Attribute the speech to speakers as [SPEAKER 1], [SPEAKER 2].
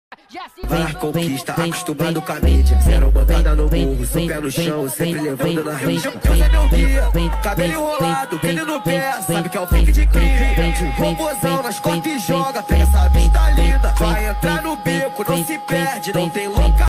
[SPEAKER 1] Vai, conquista, acostumado com a mídia. Zero botada no burro, seu pé no chão, sempre levando na rede. Deus é meu guia, cabelo enrolado, pele no pé. Sabe que é o fake de crime. Robozão nas costas e joga. Pega essa vista linda, vai entrar no beco, não se perde, não tem louca.